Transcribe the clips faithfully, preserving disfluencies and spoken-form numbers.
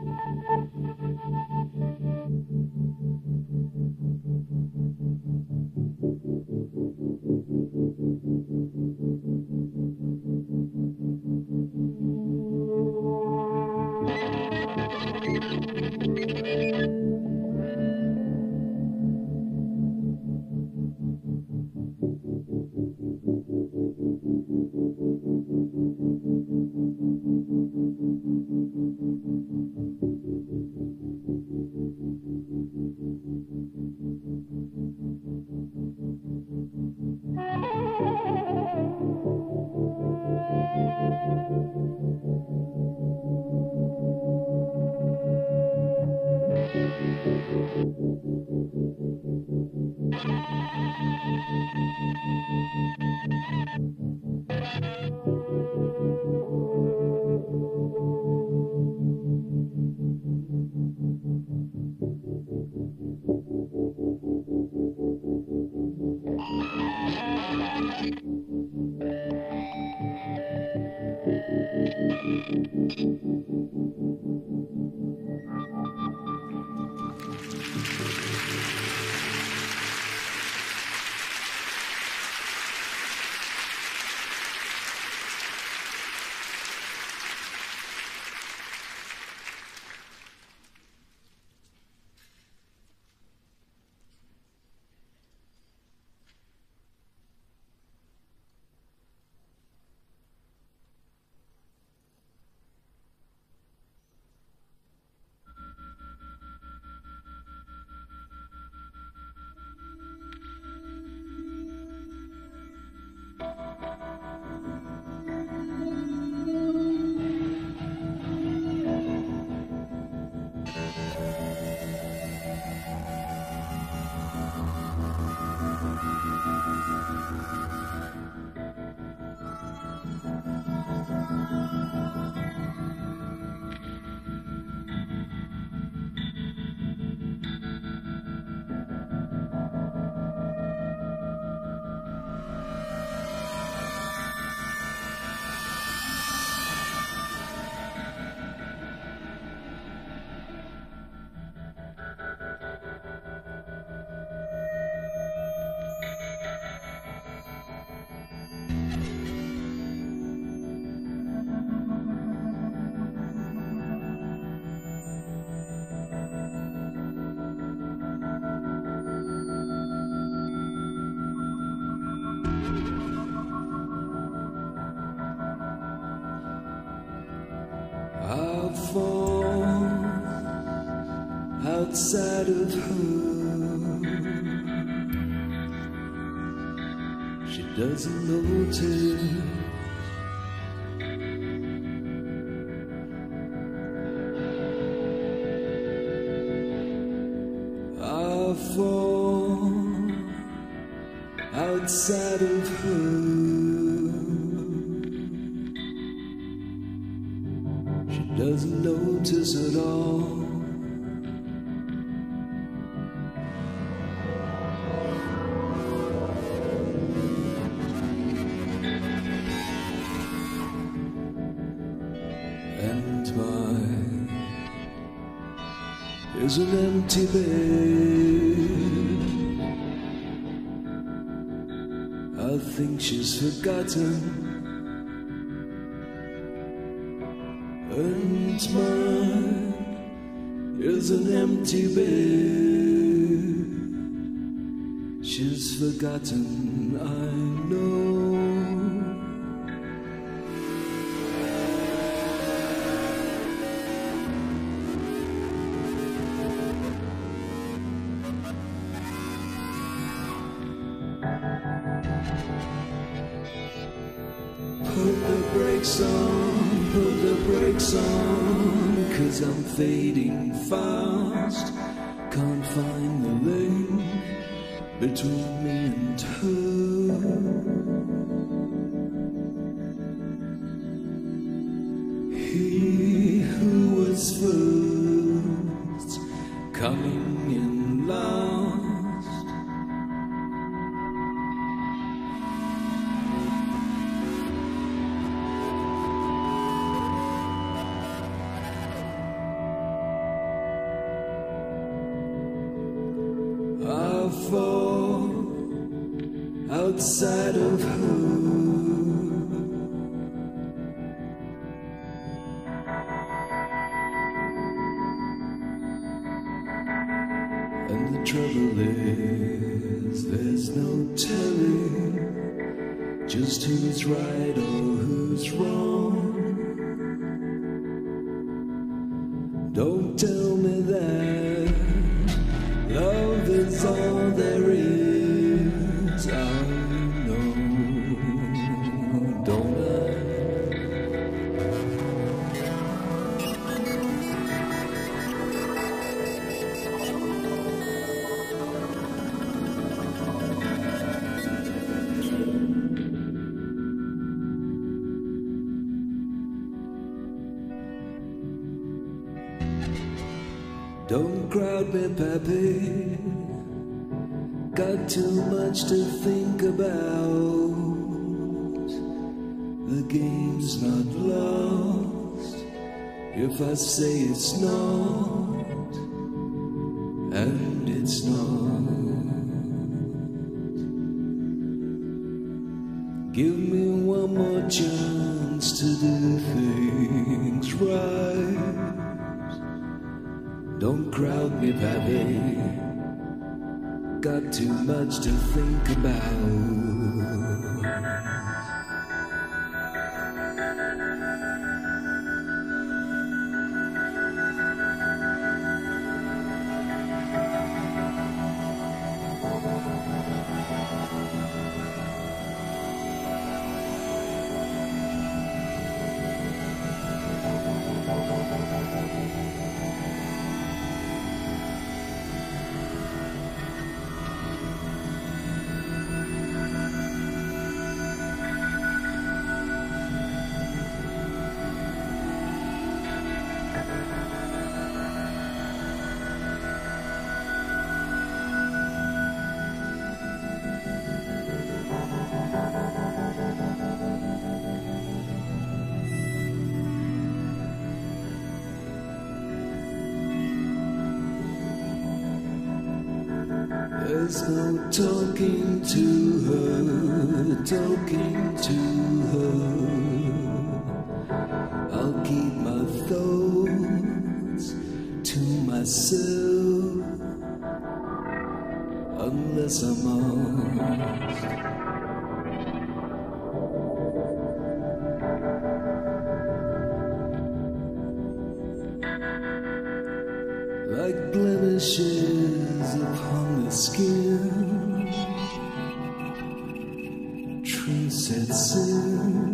I'll fall outside of her. She doesn't notice. I'll fall outside of her. Doesn't notice at all. And mine is an empty bed. I think she's forgotten. And mine is an empty bed. She's forgotten, I know. Put the brakes on, put the brakes on, 'cause I'm fading fast. Can't find the link between me and her. He who was first, coming in last. fall outside of her. And the trouble is, there's no telling just who's right or who's wrong. Don't tell me that love is all there is. I know, don't I? Don't crowd me, Pappy. Got too much to think about. The game's not lost if I say it's not, and it's not. Give me one more chance to do things right. Don't crowd me, Pappy. Got too much to think about. There's no talking to her, talking to her. I'll keep my thoughts to myself unless I'm asked. Like blemishes upon the skin, truth sets in.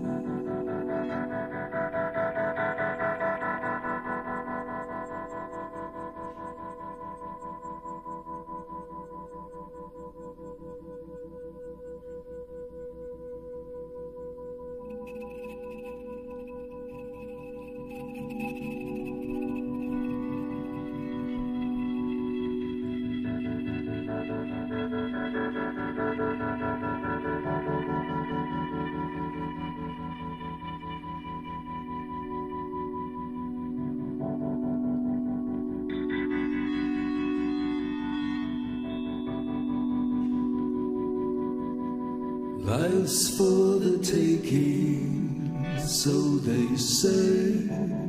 Life's for the taking, so they say.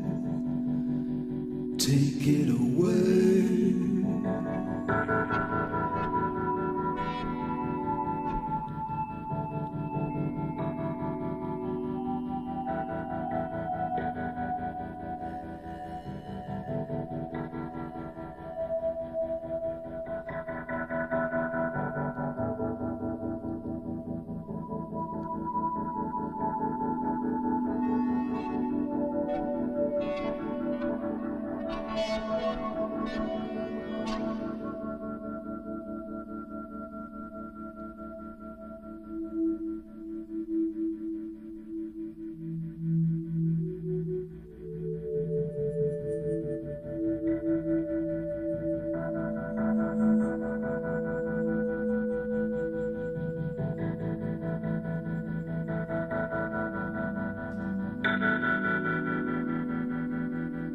Take it away.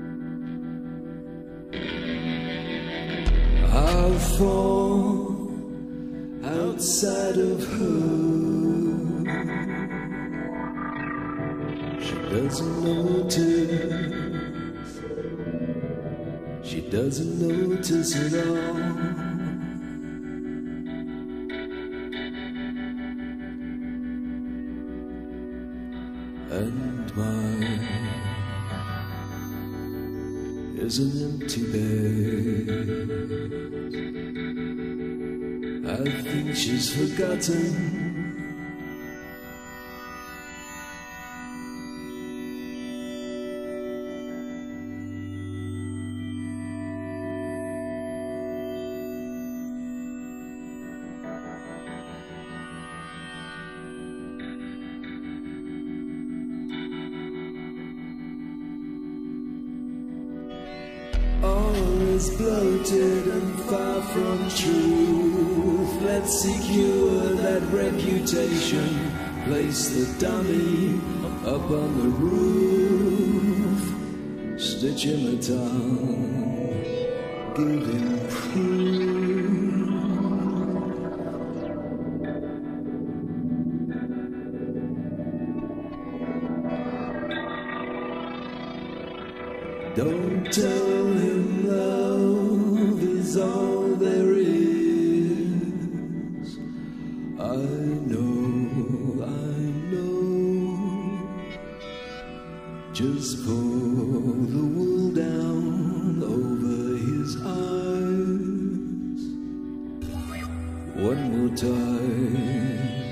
I'll fall outside of her. She doesn't notice, she doesn't notice at all. And mine is an empty bed. I think she's forgotten. All is bloated and far from truth. Let's secure that reputation. Place the dummy up on the roof. Stitch him a tongue, give him proof. Don't tell him love is all there is. I know, I know. Just pull the wool down over his eyes. One more time.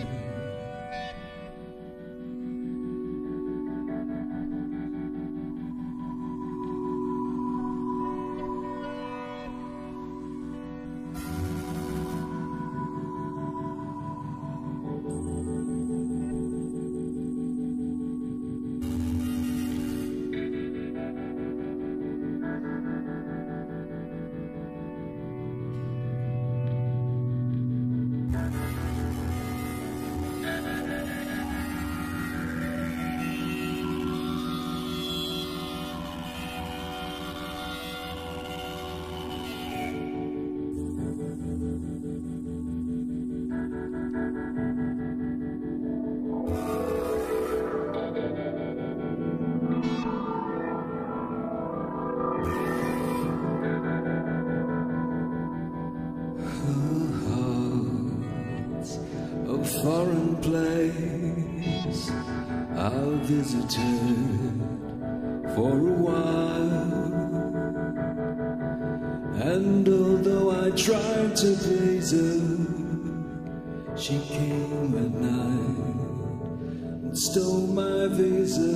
Foreign place I'll visit for a while, and although I tried to please her, she came at night and stole my visa.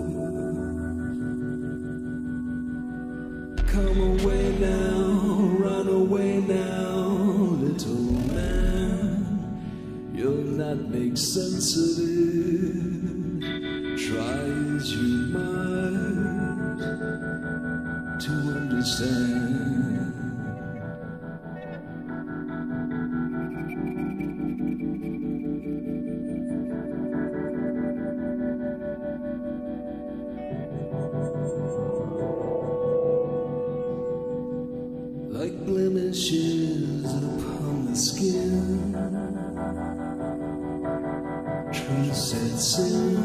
Come away now, run away now, little man. You'll not make sense of it, try as you might to understand. Like blemishes upon the skin, truth sets in.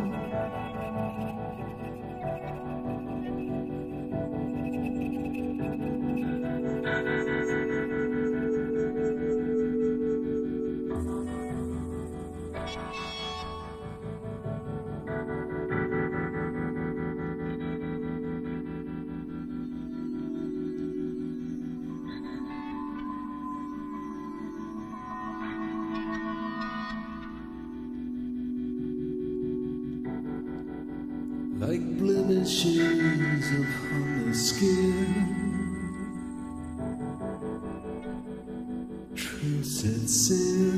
Like blemishes upon the skin, truth sets in.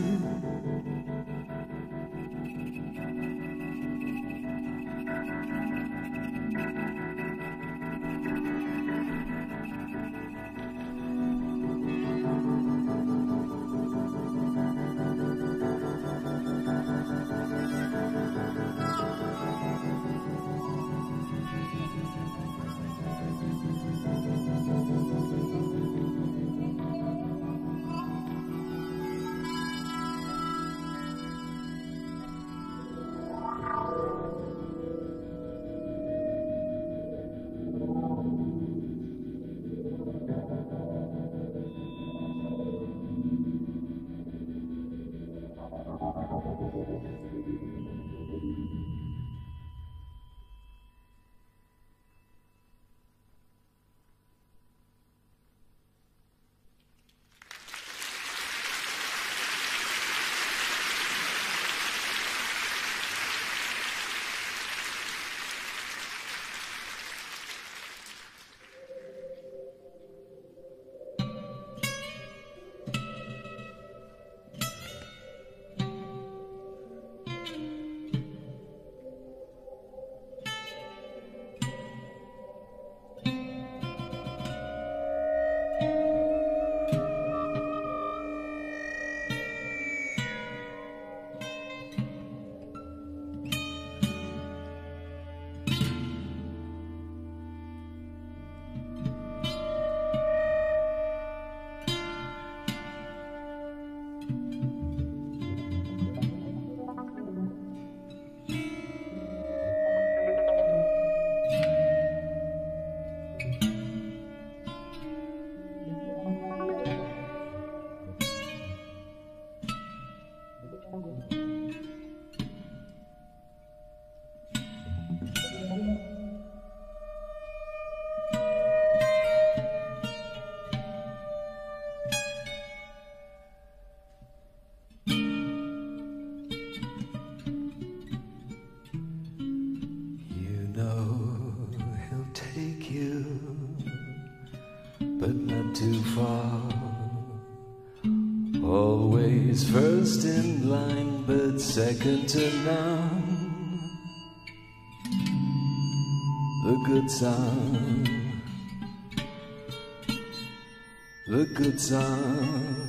But not too far. Always first in line, but second to none. The good son, the good son.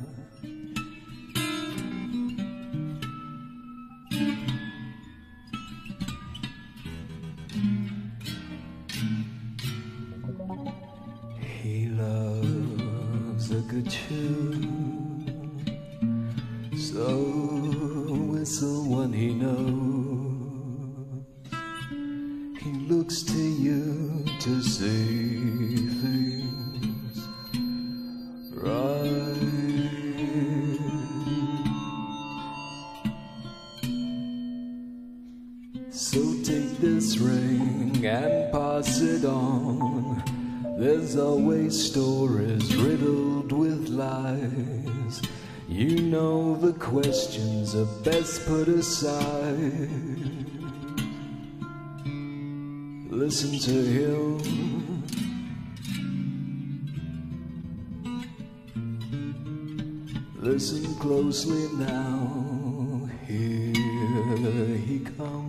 He loves a good tune, so whistle one he knows. He looks to you to see things right. So take this ring and pass it on. There's always stories riddled with lies. You know the questions are best put aside. Listen to him. Listen closely now. Here he comes.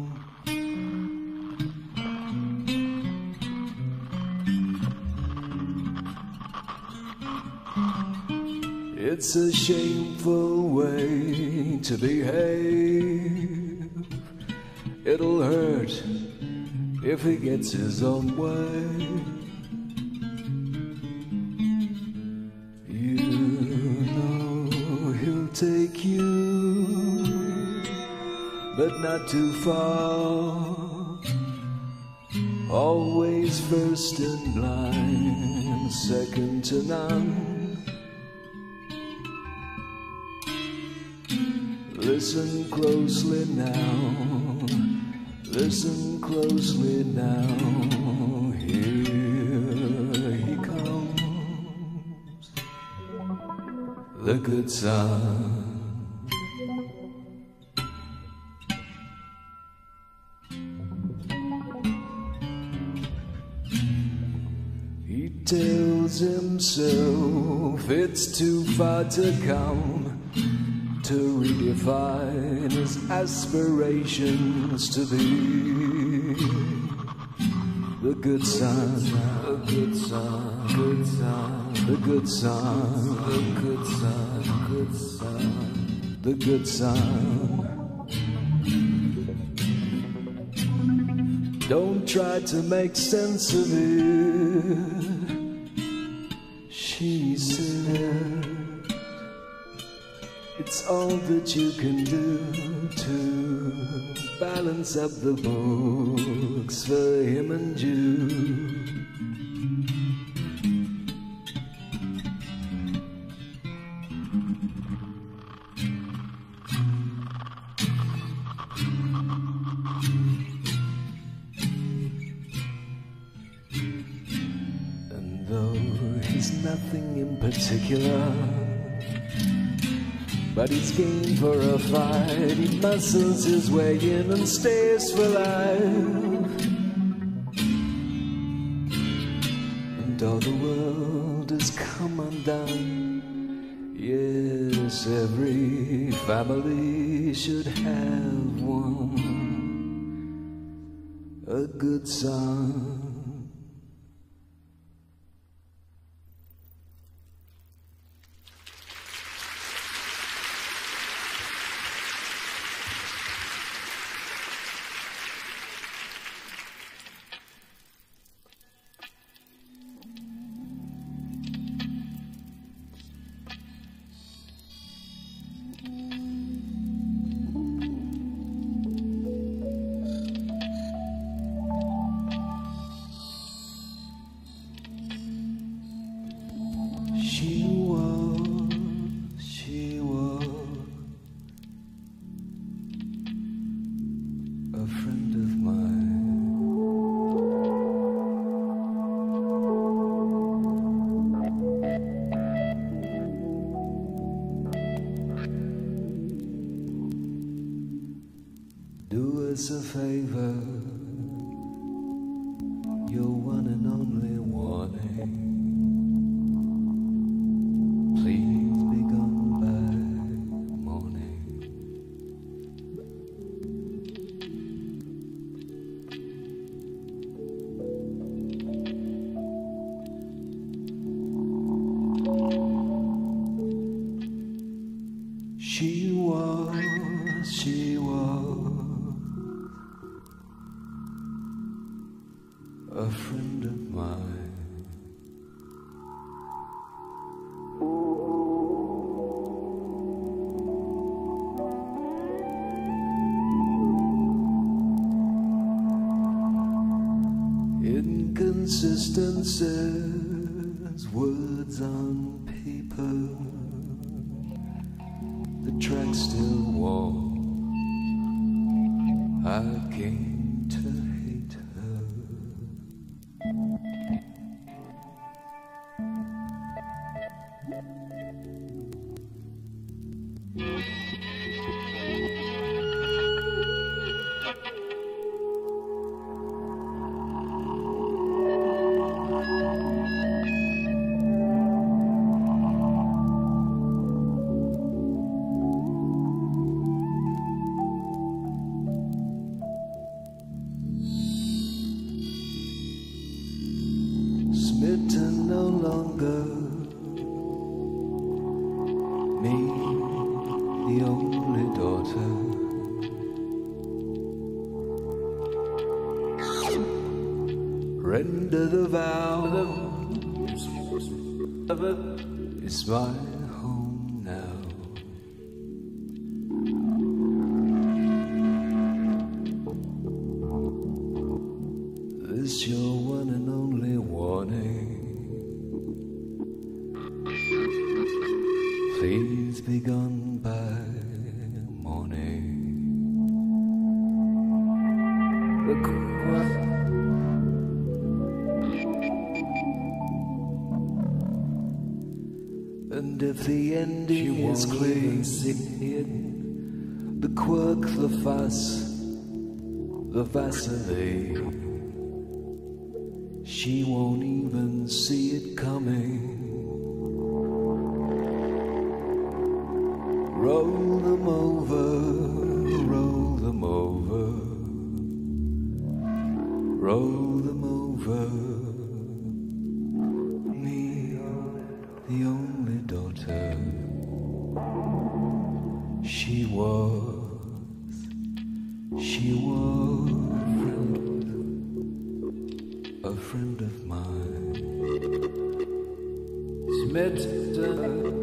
It's a shameful way to behave. It'll hurt if he gets his own way. You know he'll take you, but not too far. Always first in line, second to none. Listen closely now, listen closely now, here he comes, the good son. He tells himself it's too far to come, to redefine his aspirations to be the good son, the good son, good son, the good son, the good son, good son, the good son. Don't try to make sense of it, she said. It's all that you can do to balance up the books for him and you. And though he's nothing in particular, but he's game for a fight. He muscles his way in and stays for life. And all the world has come undone. Yes, every family should have one, a good son. us a favor, your one and only warning. Please be gone by morning. She was, she was a friend of mine. Inconsistencies, words on paper, the track still warm. I came to hate her. Smitten no longer, me, the only daughter. Render the vow, it's my home now. This your one and only warning. Please be gone by morning. The choir. And if the ending is clear, the quirk, the fuss, the vacillate, she won't even see it coming. Roll them over, roll them over, roll them over. Me, the only daughter. She was, she was a friend of mine. Smitten.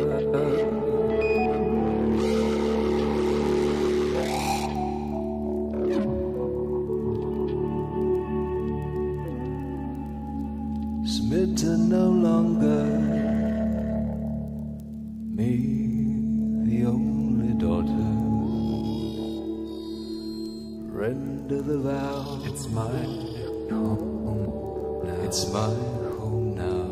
Smitten no longer, me, the only daughter. Render the vow, it's my home now. It's my home now.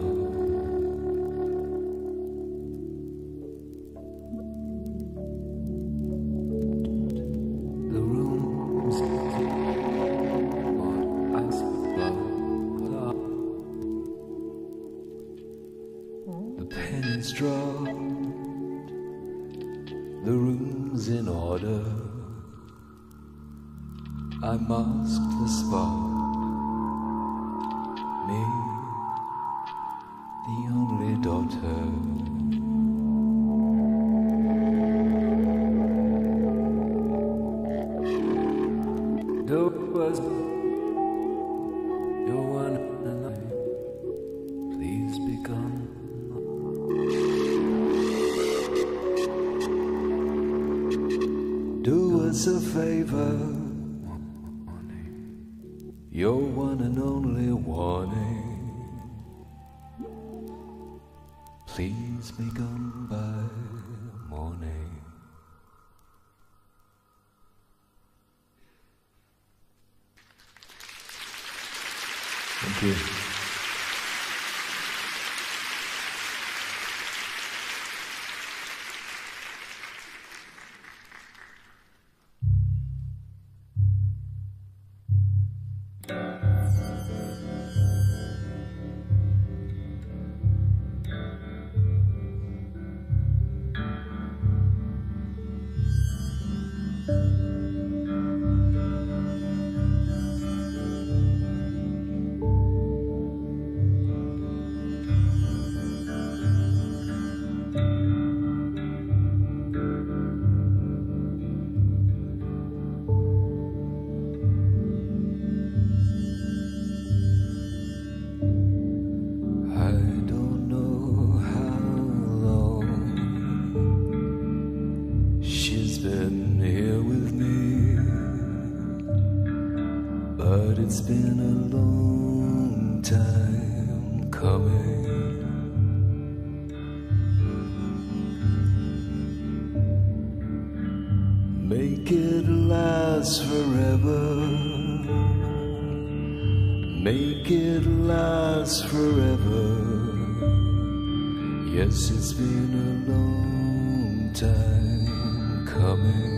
The room's on ice flow. The pen is dropped, the room's in order. I mask the spot, me, the only daughter. Doors, your one and I, please be gone. Do us a favor, your one and only warning. Please be gone by morning. Thank you. been a long time coming. Make it last forever. Make it last forever. Yes, it's been a long time coming.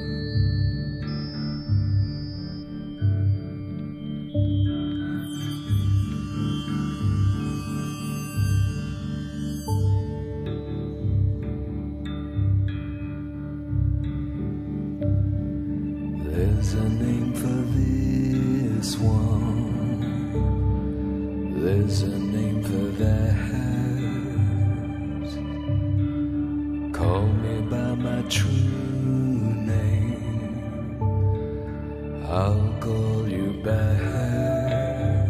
There's a name for this one. There's a name for that. Call me by my true name. I'll call you back.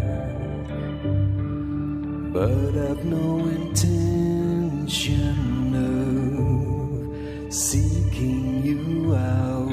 But I've no intention of seeking you out.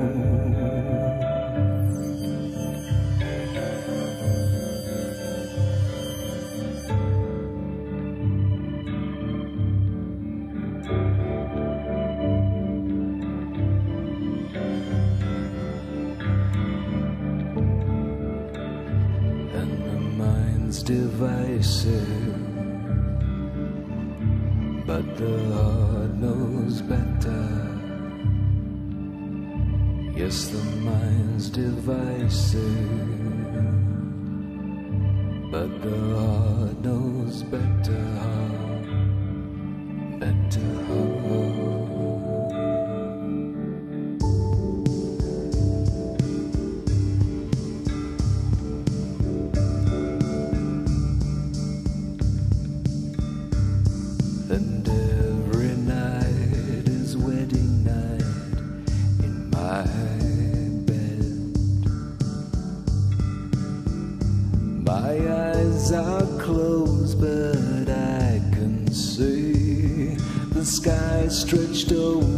Divisive, but the heart knows better. Yes, the mind's divisive, but the heart knows better. Better heart. And every night is wedding night in my bed. My eyes are closed, but I can see the sky stretched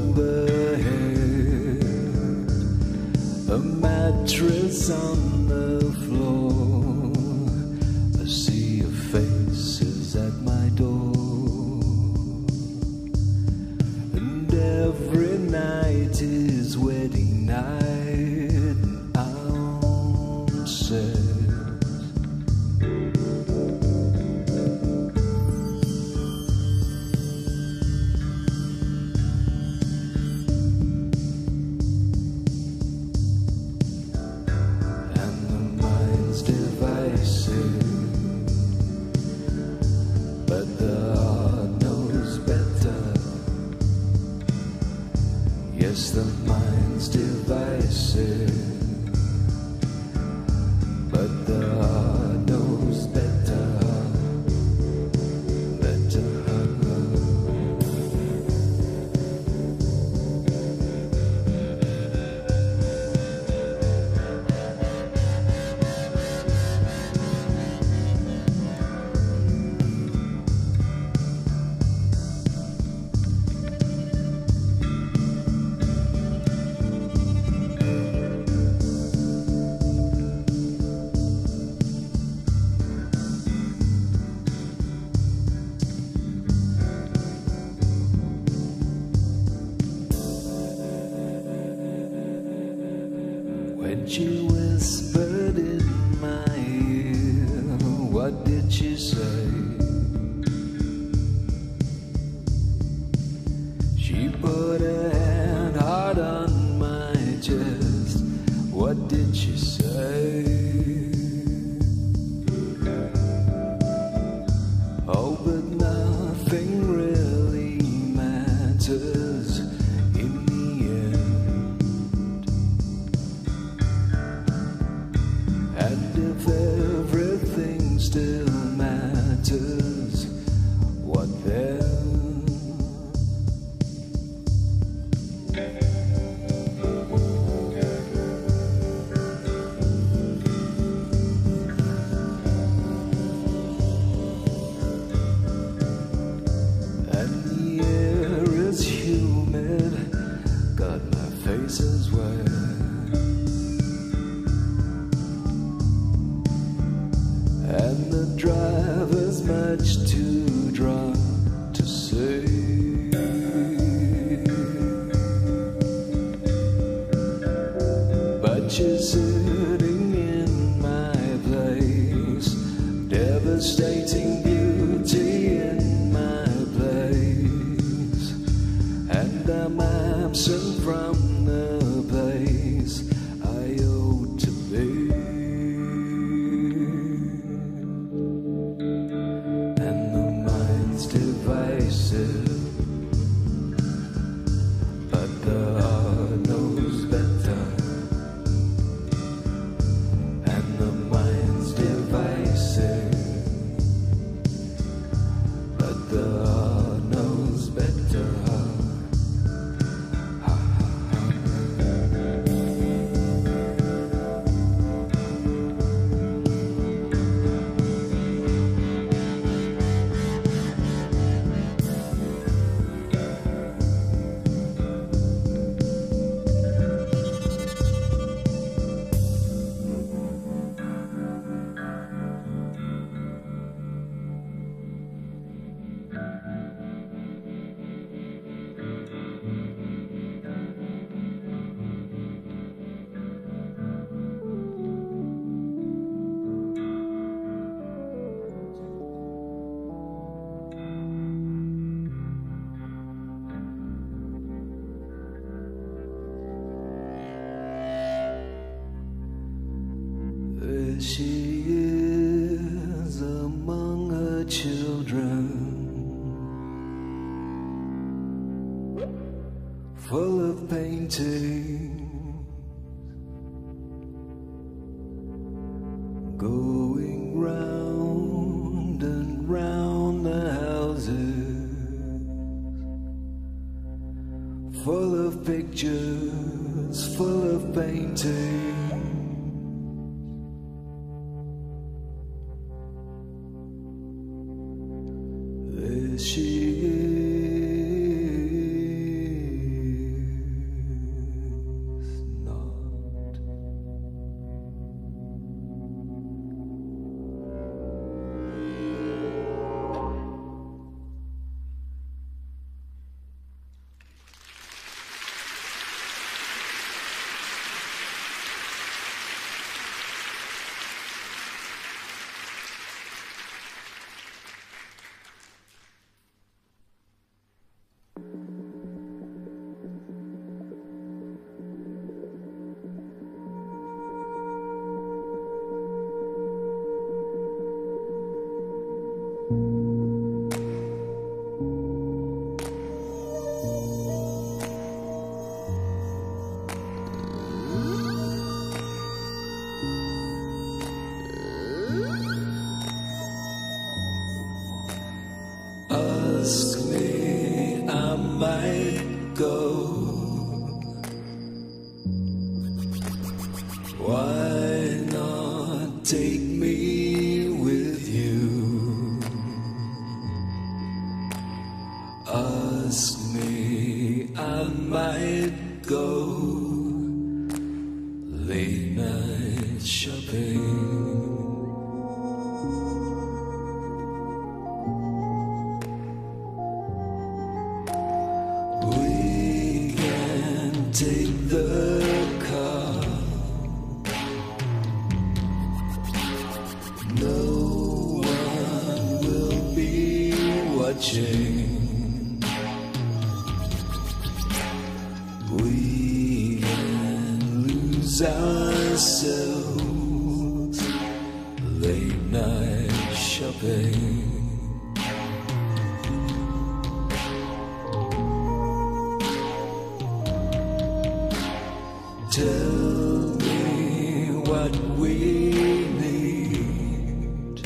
overhead. A mattress on the floor, a sea of faces at my door. Every night is wedding night, I'm sad. And the mind's divisive, but the heart knows better. Yes, the mind's divisive, but the heart knows better, better. When she whispered in my ear, what did she say? She put her hand hard on my chest. What did she say? Oh, but nothing really matters in the end. And if everything still matters, what then? And the air is humid, got my face as wet. much too drunk to say. But you're sitting in my place, devastating beauty in my place, and I'm absent from the place I ought to be. And the mind's divisive, but the heart knows better. And the mind's divisive, but the heart knows better. There she is among her children, full of paintings, going round and round the houses, full of pictures, full of paintings. There she is not. Ask me, I might go. Why not take me with you? Ask me, I might go. Late night shopping. We can take the car. No one will be watching. We can lose ourselves. Late night shopping. Tell me what we need.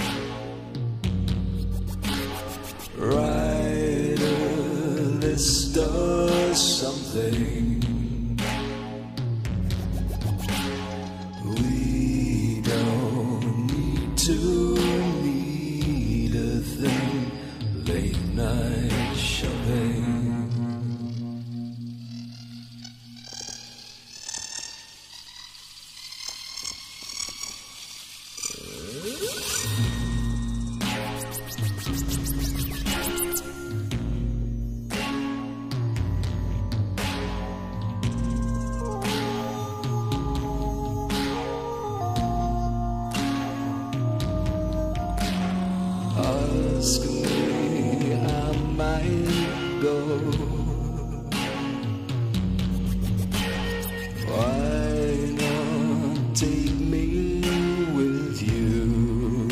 Write a list or something. We don't need to need a thing. Late night shopping. ask me, I might go. Why not take me with you?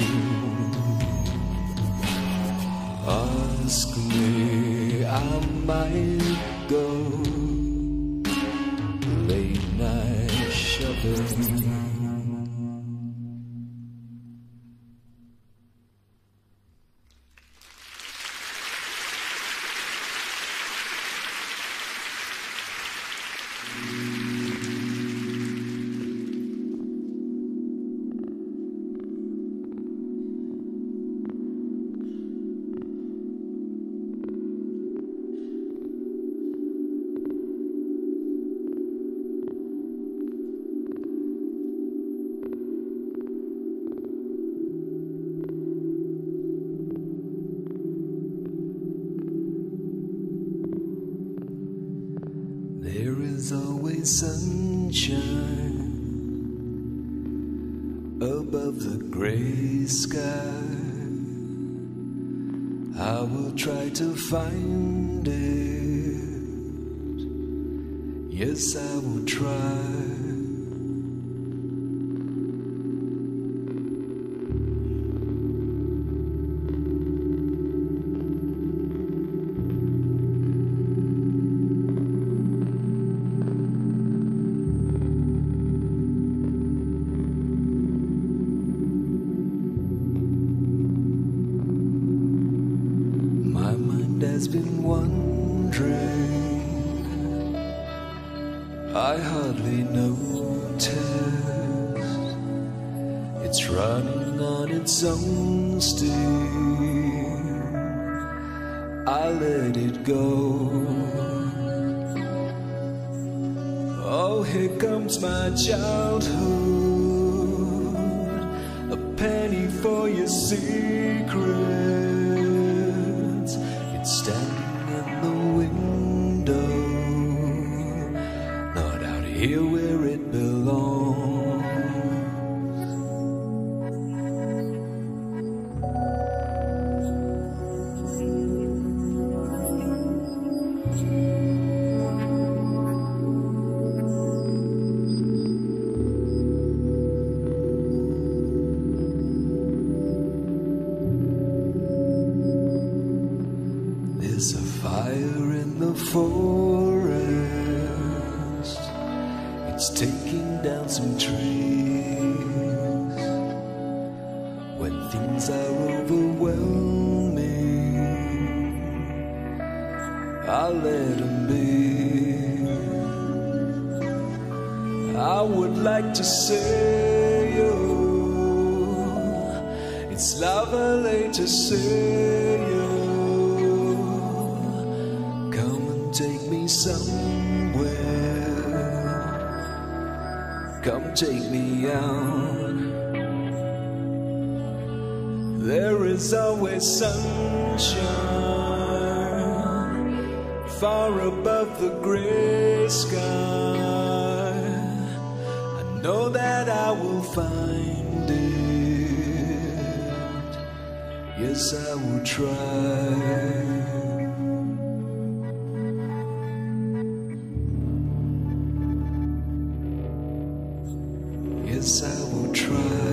Ask me, I might go. Late night shopping. There is always sunshine above the gray sky. I will try to find it. Yes, I will try. Has been wondering, I hardly noticed. It's running on its own steam. I let it go. Oh, here comes my childhood, a penny for your secret. Standing in the window, not out here where it belongs. There's a fire in the forest. It's taking down some trees. When things are overwhelming, I'll let them be. I would like to say, oh, it's lovely to see you. Take me somewhere. Come take me out. There is always sunshine far above the gray sky. I know that I will find it. Yes, I will try. Yes, I will try.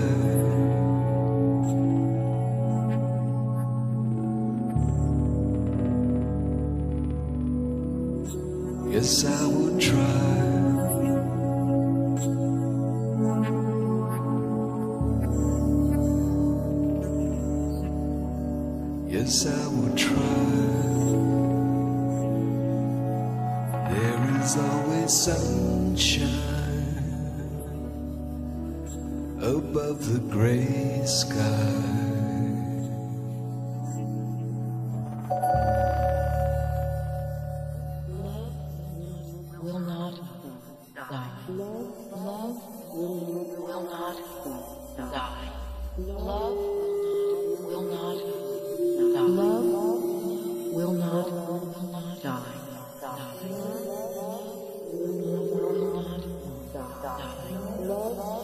Yes, I will try. Yes, I will try. There is always sunshine above the gray sky. Will not die. Love will not die. Love will not die. Love will not die.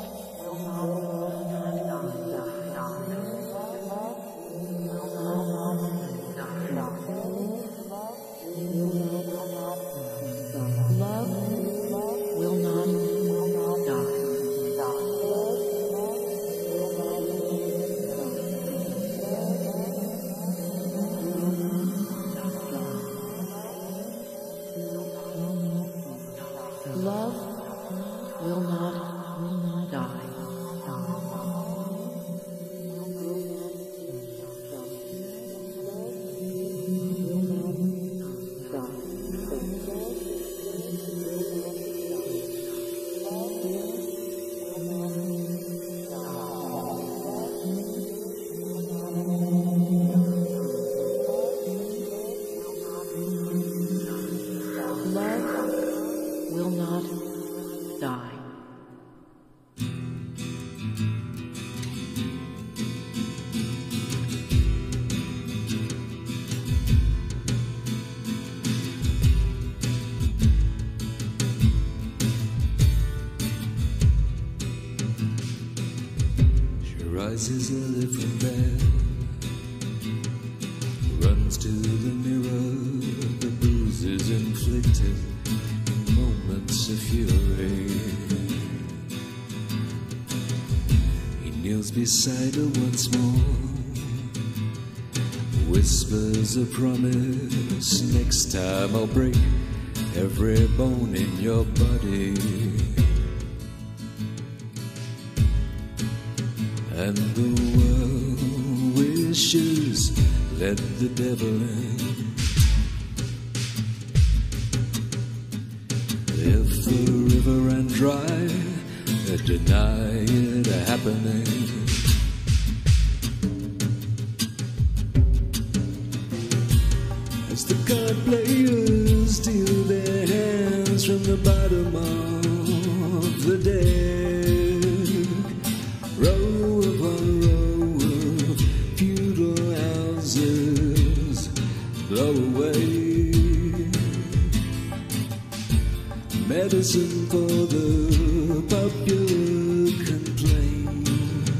Love will not die. rises early from bed, runs to the mirror, the bruises inflicted in moments of fury. He kneels beside her once more, whispers a promise, next time I'll break every bone in your body. And the world wishes, let the devil in. If the river ran dry, they'd deny it happening. As the card players deal their hands from the bottom of the deck, row upon row of feudal houses blow away. Medicine for the popular complaint.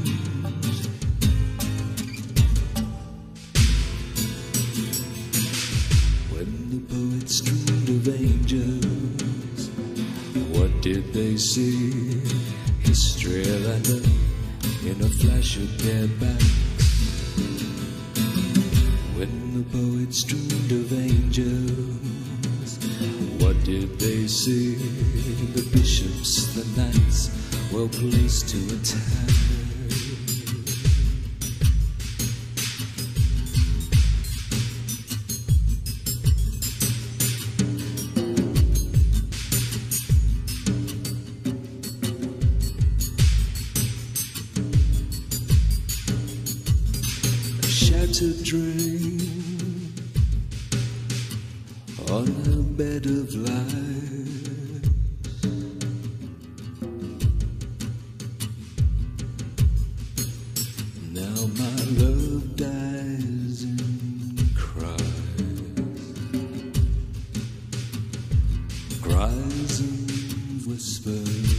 When the poets dreamed of angels, what did they see? History lined up in a flash of their backs. When the poets dreamed of angels, what did they see? The bishops, the knights, well placed to attack. A shattered dream on a bed of lies. Now my love dies and cries, cries and whispers.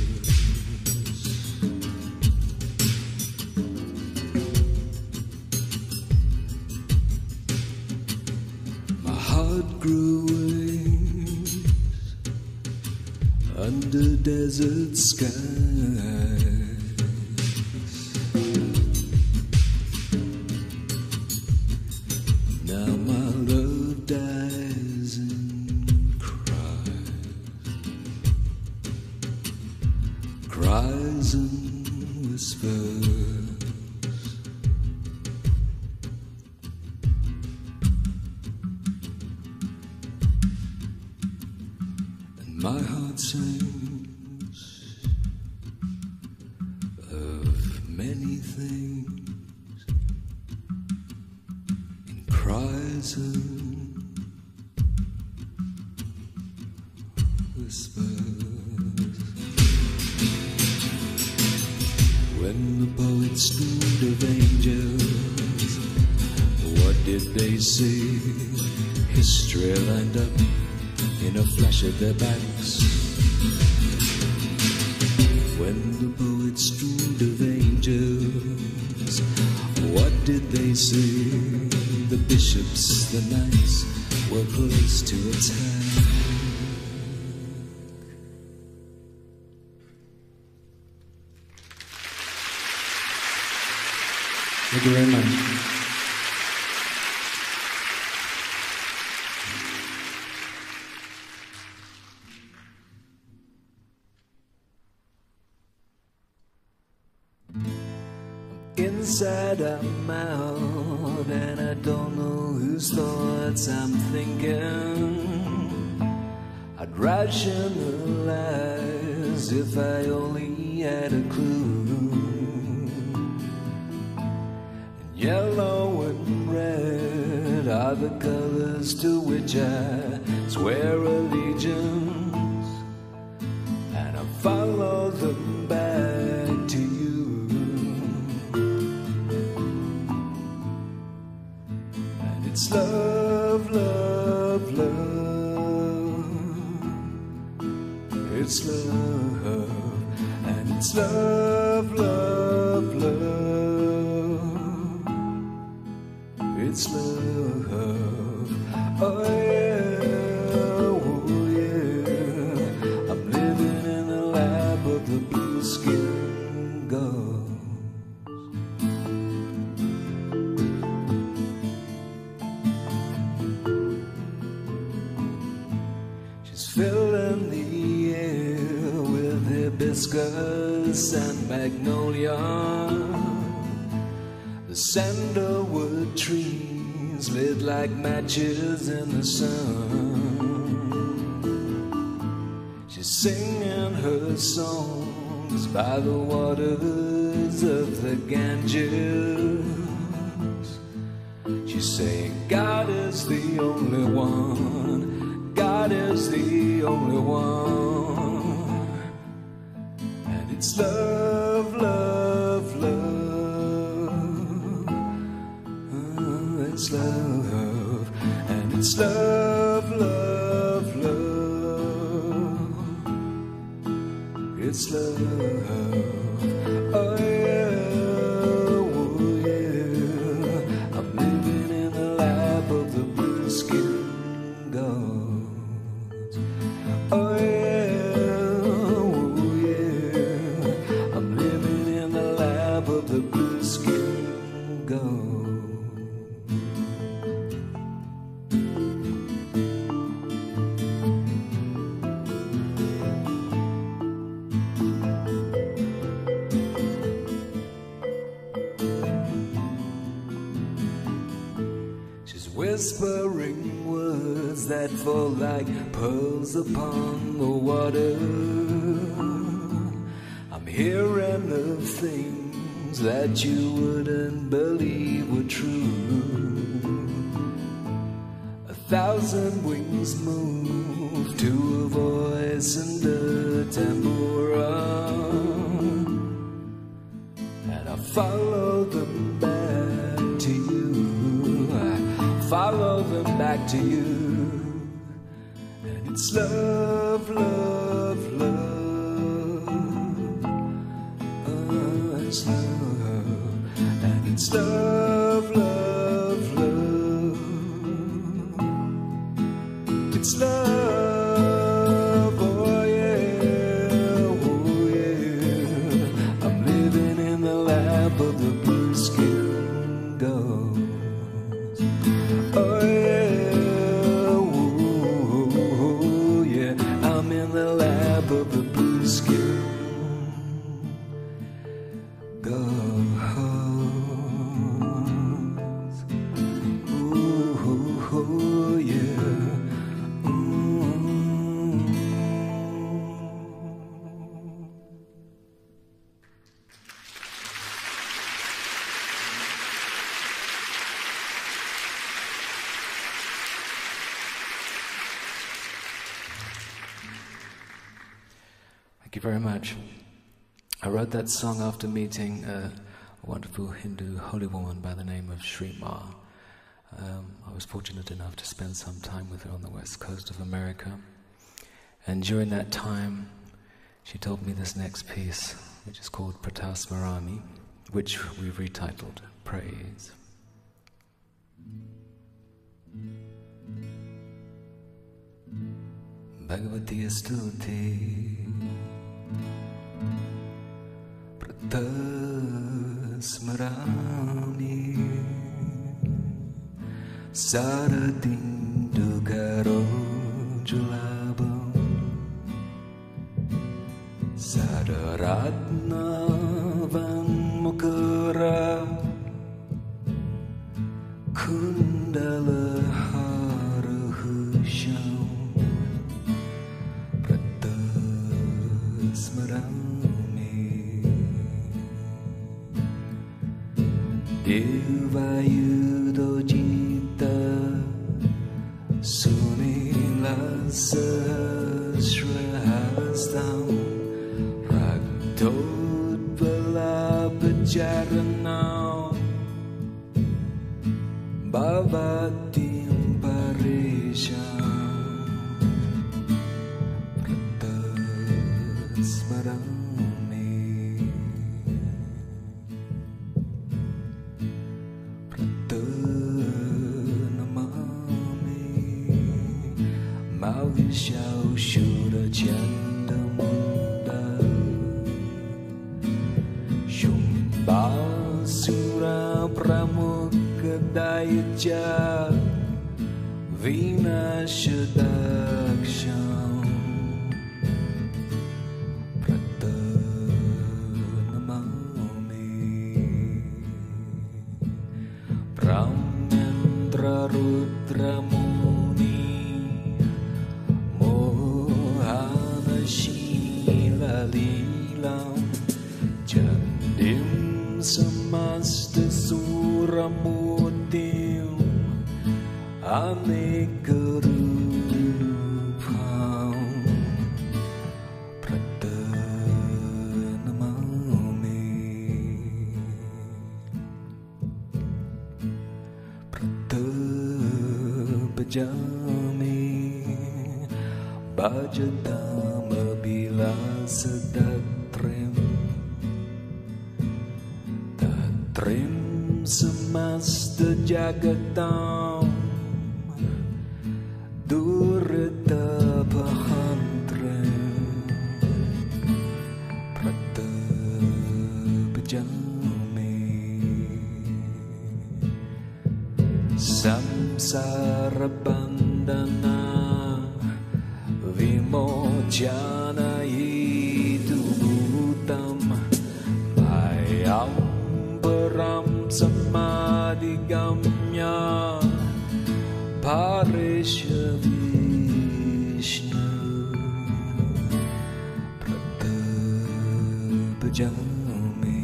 My heart grew wings under desert skies. Now my love dies and cries, cries and whispers. My heart sings of many things and cries and whispers. When the poets dreamed of angels, what did they see? History lined up in a flash of their backs. When the poets dreamed of angels, what did they see? The bishops, the knights, were placed to attack. Thank you very much. Inside I'm out, and I don't know whose thoughts I'm thinking. I'd rationalize if I only had a clue. And yellow and red are the colors to which I swear allegiance, and I follow them back to you. It's love, love, love. It's love, and it's love, love, love. it's love. Oh yeah, oh yeah, I'm living in the lap of the blue skin ghost. She's filling the air with hibiscus and magnolia. The sandalwood trees lit like matches in the sun. She's singing her songs by the waters of the Ganges. She's saying God is the only one, God is the only one. And it's love, love, love. It's love, and it's love, love, love. It's love. Oh yeah, oh yeah. I'm living in the lap of the blue skin gods. Oh yeah, oh yeah. I'm living in the lap of the blue skin gods. Whispering words that fall like pearls upon the water. I'm hearing of things that you wouldn't believe were true. A thousand wings move to a voice in the tambura, and I follow them back to you. Follow them back to you. And it's love, love, love. Oh, it's love. And it's love, love, love. It's love, oh yeah, oh yeah. I'm living in the lap of the blue skin ghost. Oh yeah, oh yeah, I'm in the lap of the blue skin ghost. Oh, oh yeah. Mm. Thank you very much. I wrote that song after meeting a wonderful Hindu holy woman by the name of Sri Ma. Um, I was fortunate enough to spend some time with her on the west coast of America. And during that time, she told me this next piece, which is called Pratasmarami, which we've retitled Praise. Bhagavati Stuti Pratasmarami Saratindu Garo Julabam Sadaratna Vanmukara Kundala Harahusham Pratasmarami Devayudojita Sunila Sahasrahastam Ragdodvala Pajaranam Bhavatim Parisham Pratasmarami Pratasmarami 个小小的钱的梦的，熊把苏拉pramuka daya vinashadaksham pratanamami Brahmendra Rudra Muni Mohana Shila Lilam Jandim Samasta Suramutim Anekarupam Pratanamami Pratabhajami Bhajatama bila sadatrim Tatrim samasta jagatam Durta Pahandrim Pratabhajami Samsara bandhana Vimocana itu bhutam Mayam param samadhigamya Paresha Vishnu Pratabhajami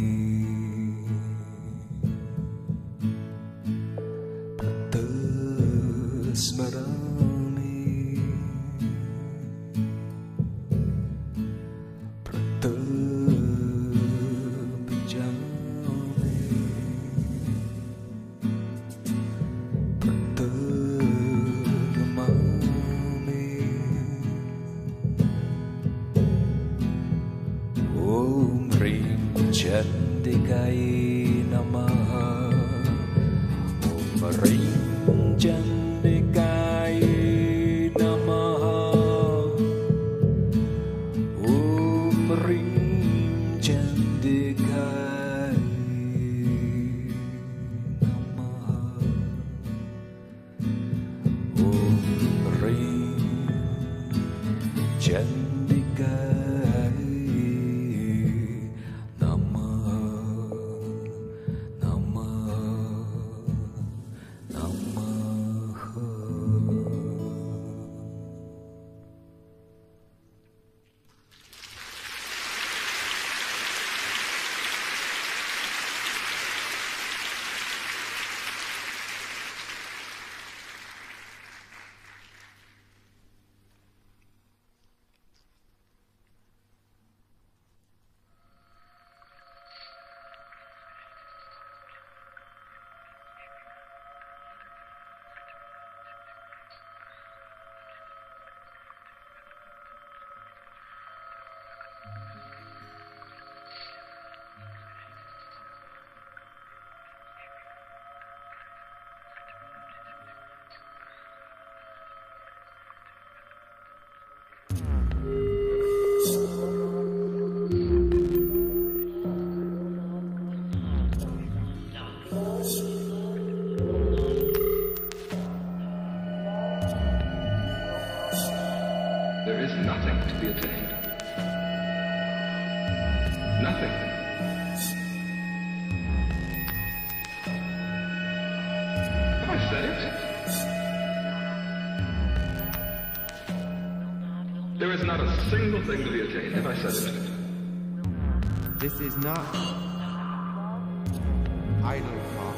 Pratasmarami Pratabhajami Pratanamami Om Rim Chandikaye Namaha Om Rim Chandikaye Namaha Om Rim Chandikaye Namaha Om Rim Chandikaye Namaha Namaha Namaha There is nothing to be attained. Nothing. Have I said it? There is not a single thing to be attained. Have I said it? This is not idle talk.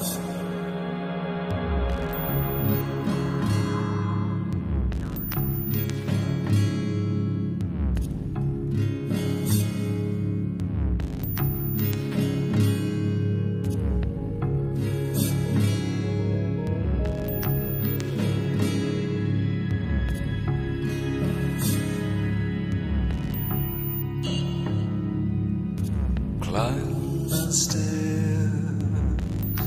Climb the stairs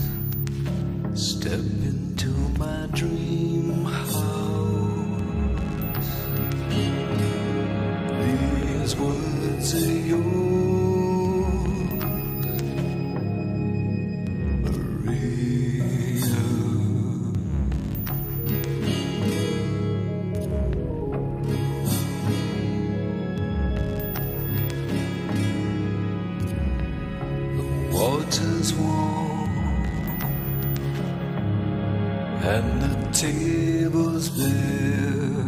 tables bare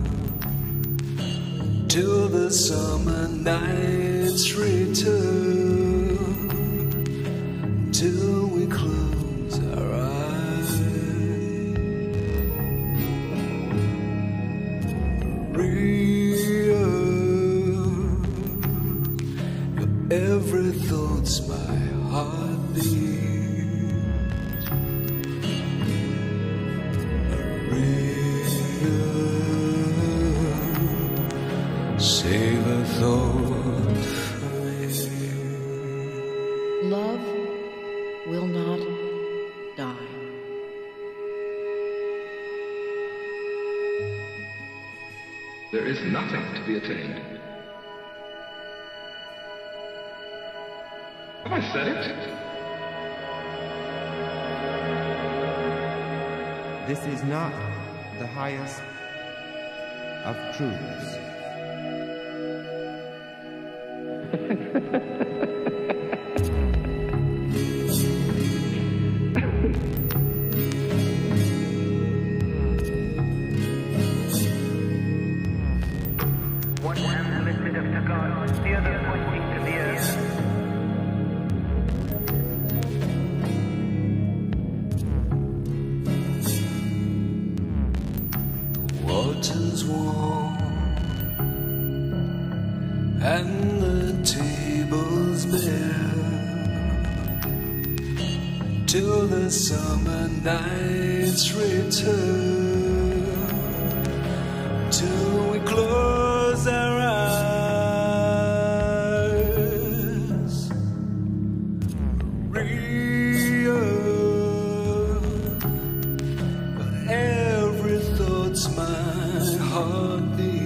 till the summer nights return, till we close our eyes. Real, your every thought's my heartbeat. Save a thought for me. Love will not die. There is nothing to be attained. Have I said it? This is not the highest of truths. One hand lifted up to God, the other pointing to the earth. Water's warm and the table's bare till the summer nights return, till we close our eyes. Real, but every thought's my heartbeat.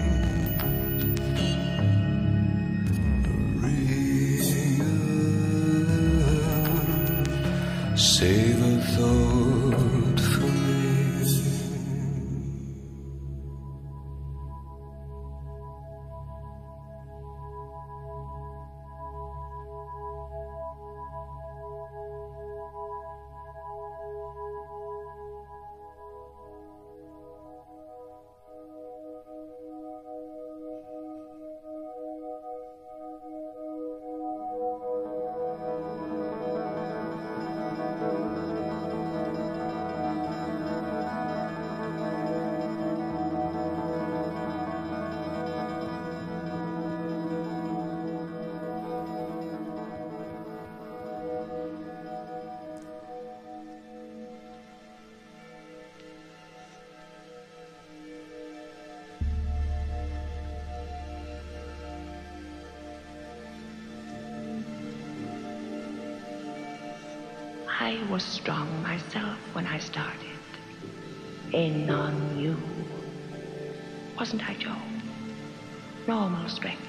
Save a thought for me. I was strong myself when I started. In on you. Wasn't I, Joe? Normal strength.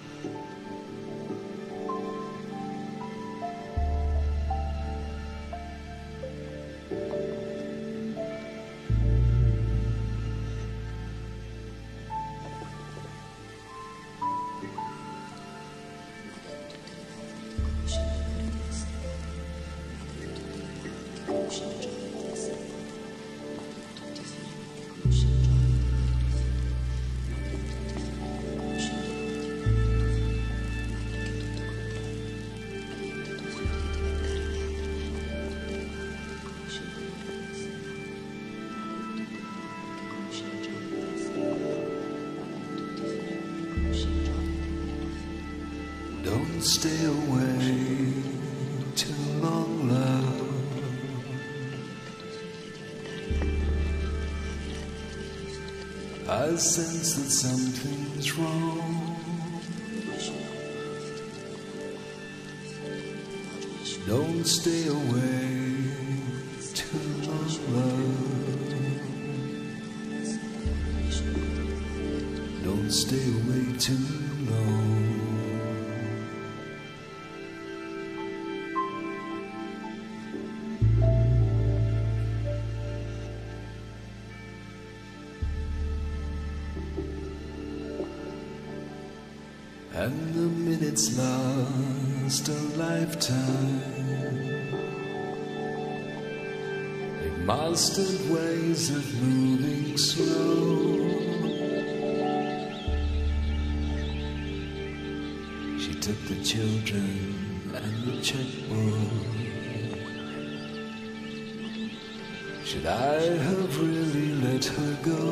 Don't stay away too long, love. I sense that something's wrong. Don't stay away too long, love. Don't stay away too long. And the minutes last a lifetime. They mastered ways of moving slow. She took the children and the checkbook. Should I have really let her go?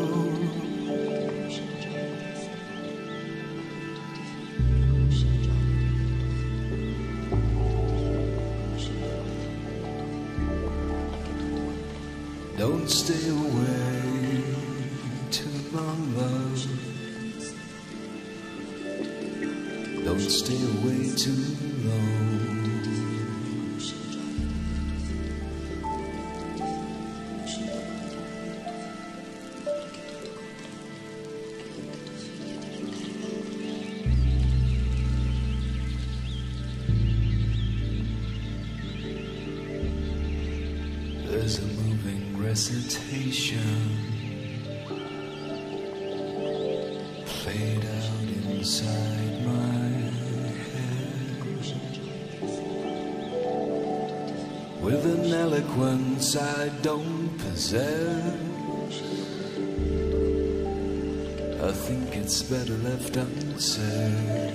Don't stay away too long, love. Don't stay away too long. There's a moving recitation played out inside my head with an eloquence I don't possess. I think it's better left unsaid.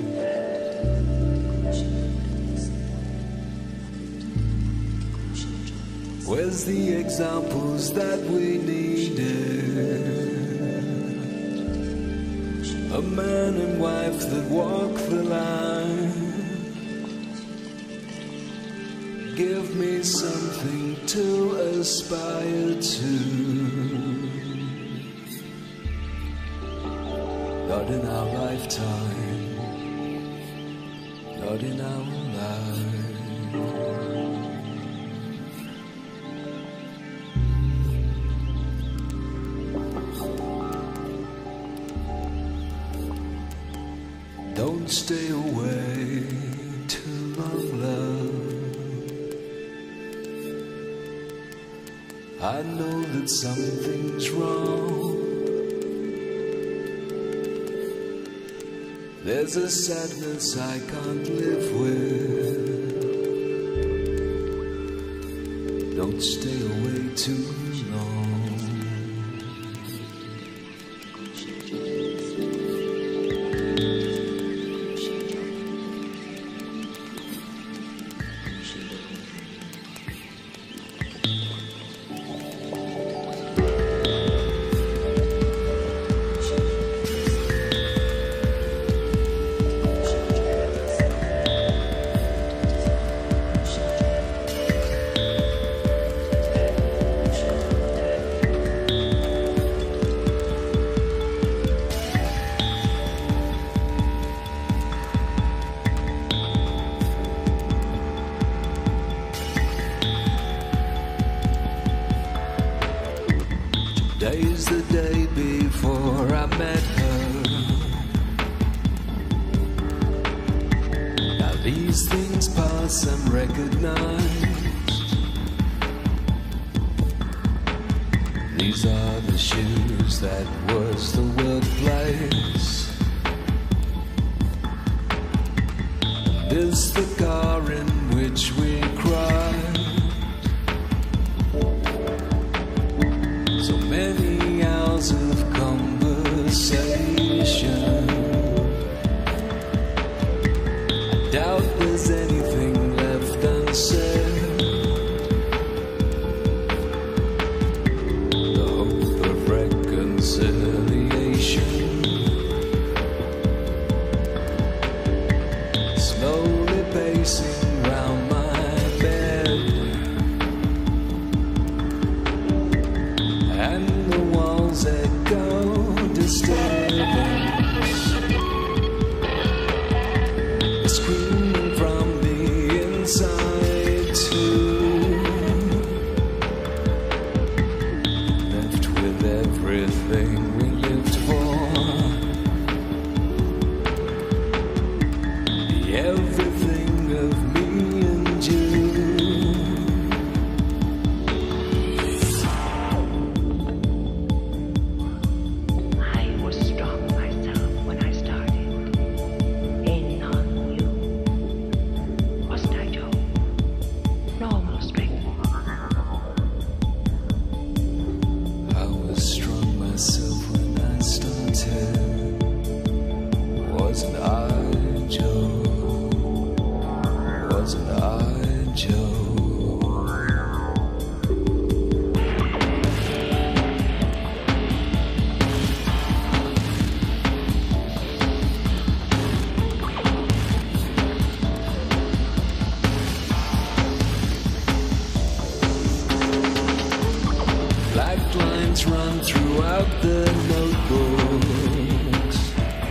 Where's the examples that we needed? A man and wife that walk the line. Give me something to aspire to. Not in our lifetime, not in our life. Don't stay away too long, love. I know that something's wrong. There's a sadness I can't live with. Don't stay away too long. Today's the day before I met her. Now these things pass and recognized. These are the shoes that was the workplace. This the car in which we cried. So many hours of conversation. I doubt there's anything left unsaid. The hope of reconciliation. Slowly pacing round my bed. And the walls echo disturbance, screaming from the inside too. Left with everything we lived for, the everything of me and you. Lifelines run throughout the notebooks.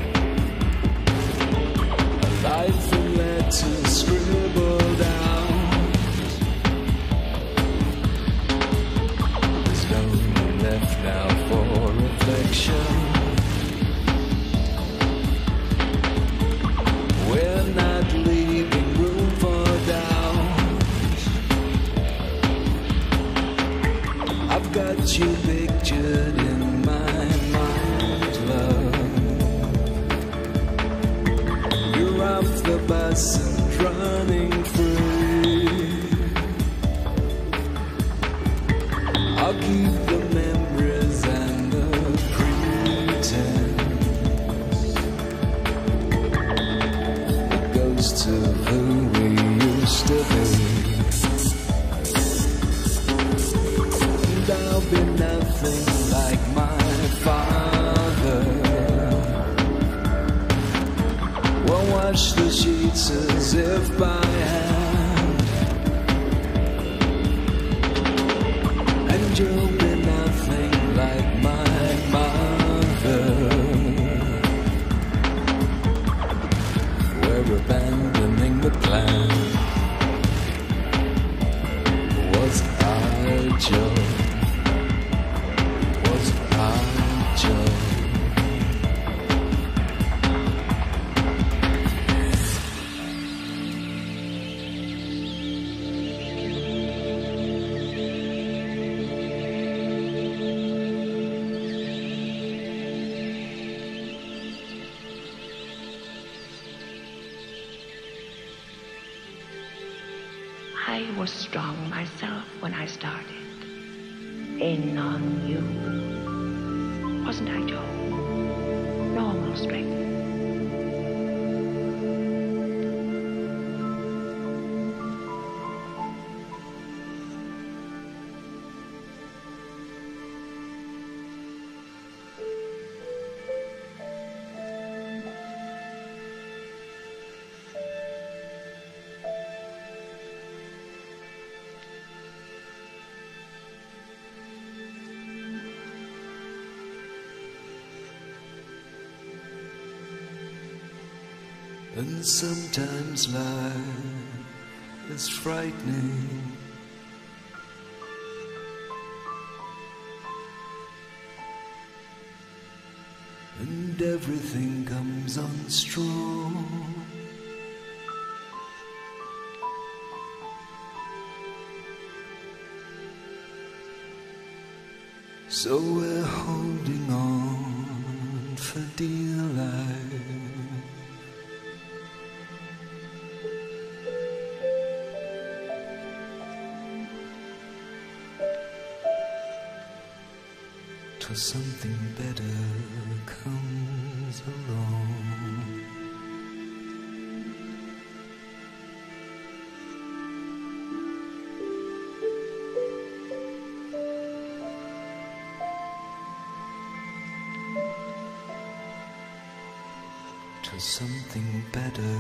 A life in letters scribbled out. There's no one left now for reflection. We're not leaving room for doubt. I've got you pictured in my mind, love. You're off the bus and running free. I'll keep the memories and the pretense. It goes to who we used to be. And I'll be nothing like my father. We'll wash the sheets as if by hand. And you'll be nothing like my mother. We're abandoning the plan. Was I Joe? Was I Joe? I was strong myself when I started. In on you. Wasn't I, Joe? Normal strength. And sometimes life is frightening. And everything comes on strong. So we're holding on for dear life. Till something better comes along. Till something better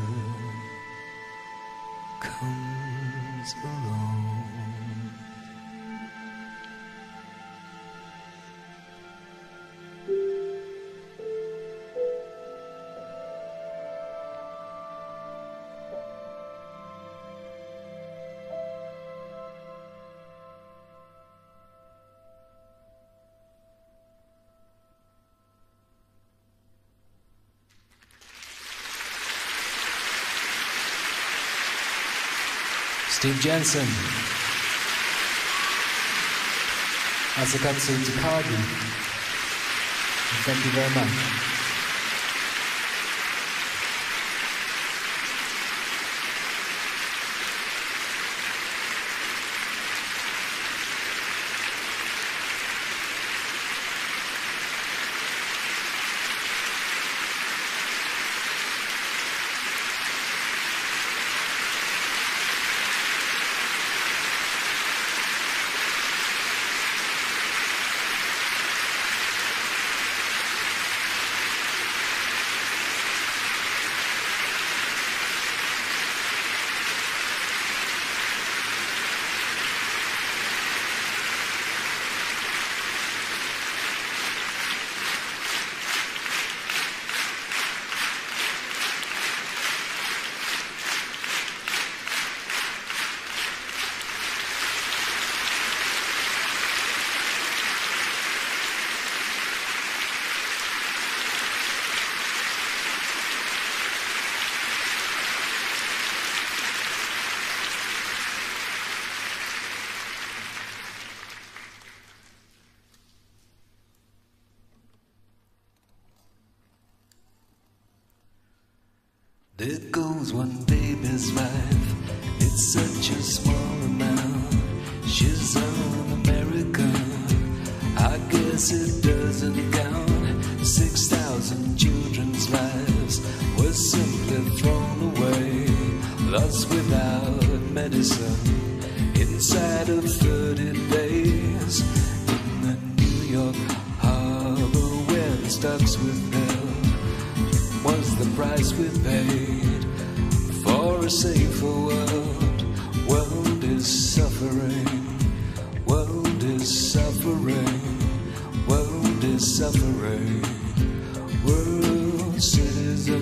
comes along. Steve Jensen, Asakatsu Takagi, thank you very much. There goes one baby's life, it's such a small amount. She's un-American, I guess it doesn't count. Six thousand children's lives were simply thrown away, lost without medicine, inside of thirty days. In the New York harbor where the stocks were held, was the price we paid for a safer world. World is suffering, world is suffering, world is suffering. World citizen.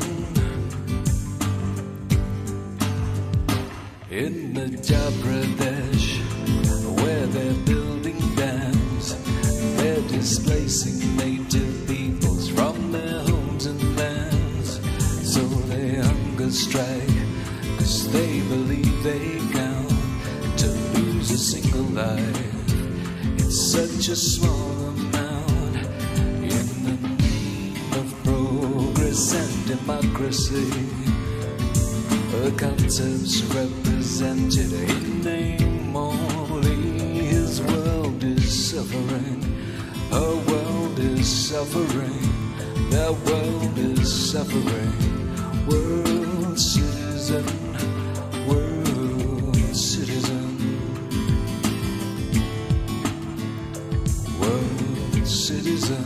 In Madhya Pradesh, where they're building dams, they're displacing native peoples from their homes and lands. So they hunger strike, cause they believe they count to lose a single life. It's such a small amount in the name of progress and democracy. The concepts represented in name only. His world is suffering, her world is suffering, their world is suffering. World citizen, world citizen, world citizen.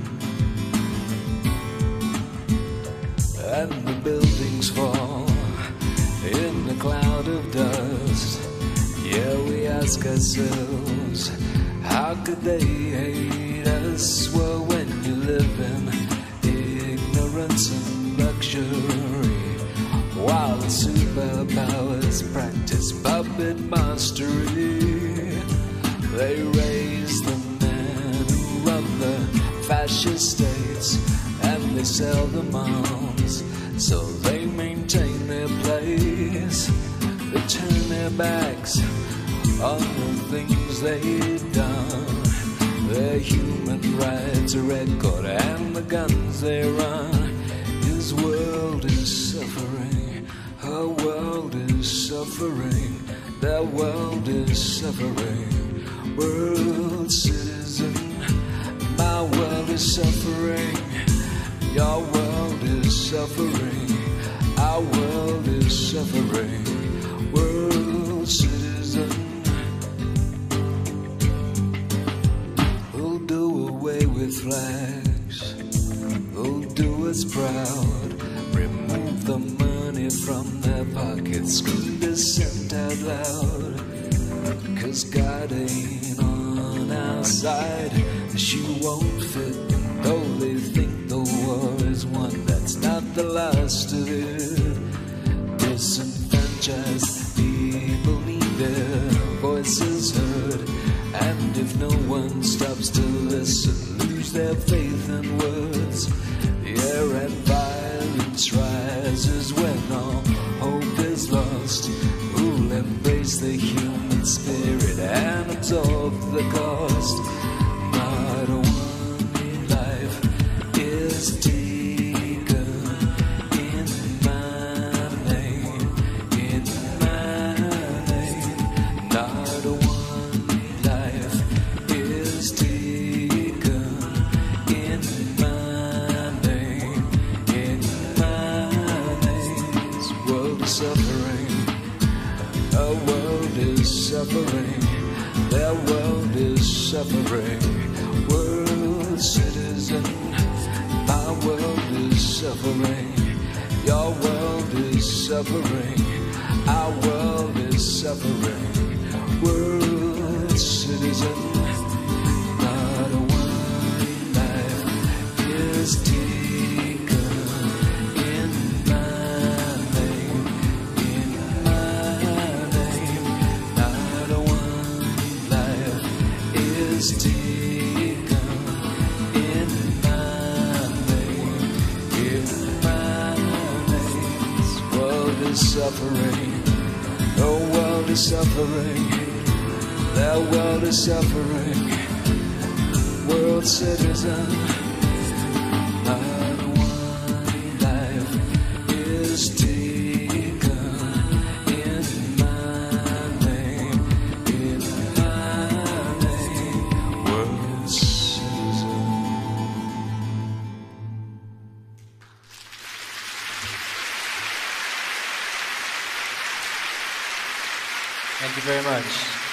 And the buildings fall in the cloud of dust. Yeah, we ask ourselves, how could they hate us? Well, when you live in ignorance and luxury, while the superpowers practice puppet mastery, they raise the men who run the fascist states, and they sell the moms so they maintain their place. They turn their backs on the things they've done. Their human rights record and the guns they run. His world is suffering, her world is suffering, their world is suffering. World citizen, my world is suffering, your world is suffering, our world is suffering. World citizen, who'll do away with flags, who'll do us proud, remove the money from their pockets, scream dissent out loud. Cause God ain't on our side, the shoe won't fit, and though they think the war is won, that's not the last of it. Disenfranchised people need their voices heard, and if no one stops to listen, lose their faith in words. The air and violence rises when all hope is lost. Who'll embrace the human spirit and absorb the cost? Not one life is taken in my name, in my name. Not one life is taken in my name, in my name. This world is suffering, our world is suffering, their world is suffering. World citizen, my world is suffering, your world is suffering, our world is suffering. World citizen, not one life is taken in my name, in my name. Not one life is taken in my name, in my name. This world is suffering, the world is suffering, their world is suffering. World citizen, not one life is taken. Thank you very much.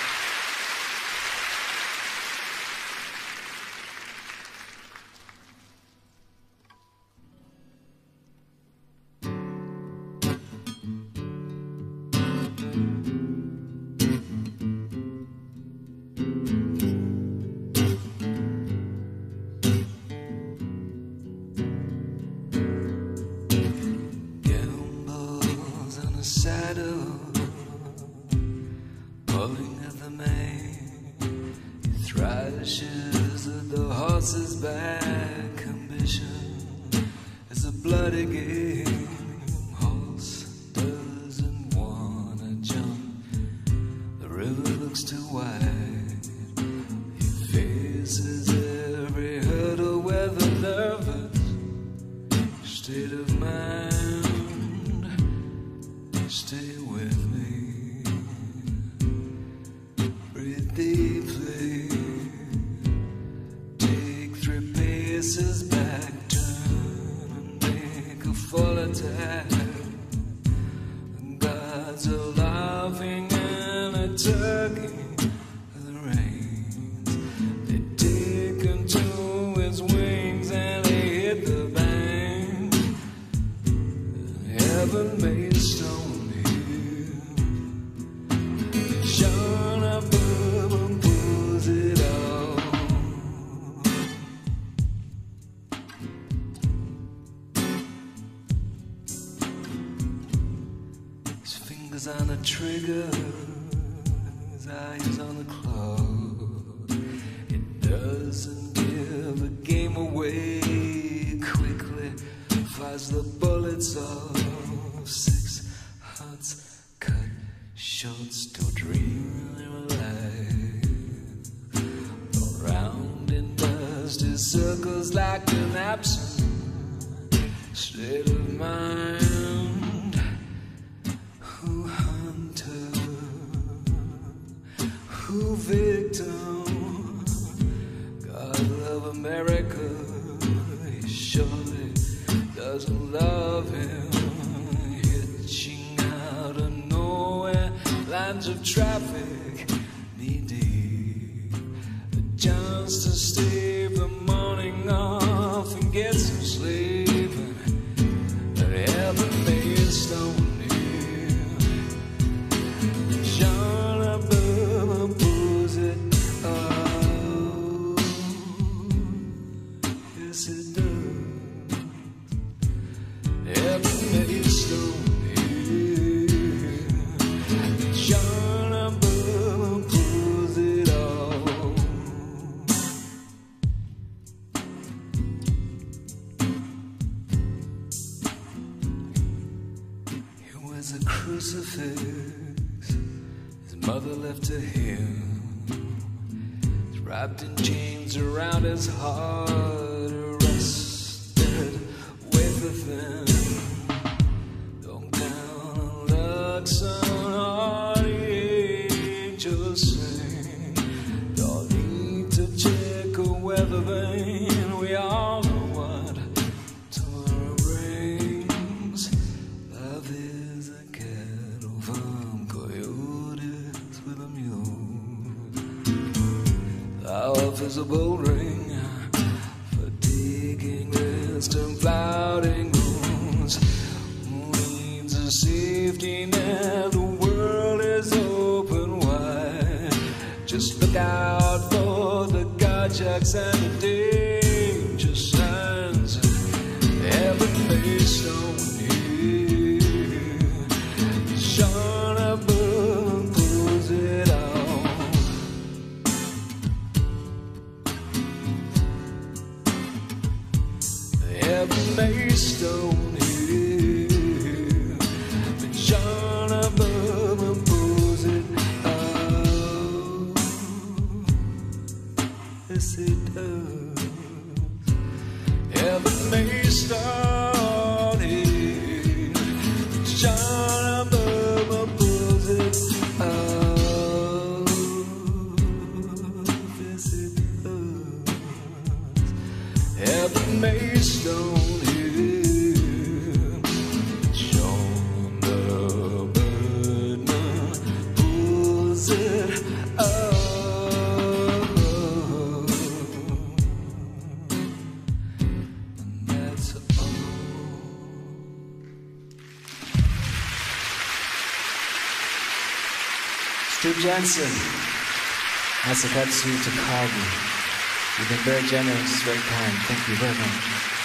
Gambles on a saddle, pulling at the mane. He thrashes at the horse's back. Ambition is a bloody game. Horse doesn't wanna jump. The river looks too wide. He faces every hurdle with a nervous state of mind. Stay with me. Breathe deeply. Take three paces back. Turn and make a full attack. The gods are laughing and a turkey of the reins. They take him to his wings and they hit the bank. Heaven made stone here. Shine above and pulls it out. His fingers on the trigger, his eyes on the clock. It doesn't give the game away quickly. Fires the bullets off. Six hearts cut short, still dreaming alive. Around in dusty circles like an absent state of mind. Who hunter? Who victim? God love America. He surely doesn't love him. Hitching out of nowhere, lines of traffic knee deep. A chance to stave the morning off and get some sleep. But heaven made stone here. Shine above and pulls it out. Yes, it does. Heaven made stone here. Shine above and pulls it out. He wears a crucifix his mother left to him. He's wrapped in chains around his heart, arrested with a thin. Don't count on luck, son, all the angels sing. Don't need to check a weather vane. We all know what tomorrow brings. Love is a cattle farm, coyotes with a mule. Love is a bull ring for digging rest and flouting wounds. Means a safety net. The world is open wide. Just look out for the gotchaks and the danger signs. Heaven may stone here. Shine above and pulls it out. Heaven may stone here. Shine above and pulls it out. Yes, it does. Heaven may stone here. Shine above and pulls it out. Yes, it does. Heaven may stone here. Shone the burden pulls Steve Jensen, Masakatsu Takagi. You've been very generous, very kind. Thank you very much.